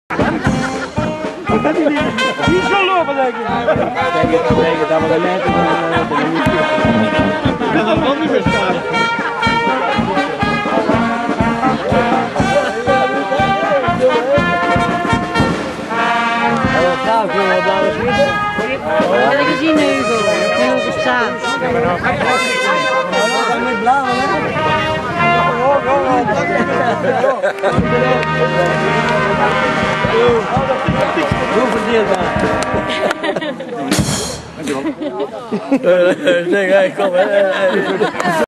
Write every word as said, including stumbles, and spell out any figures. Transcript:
Die is wel lopen, denk ik. Denk het, denk het, dat we er net dat we wel niet meer staan. Gaaf, jongen, blauwe schieten. Dat heb ik gezien, Hugo. Hugo gestaan. Met blauwe, hè? Hoe verdeelbaar? Dankjewel. Zeg, kom, hè.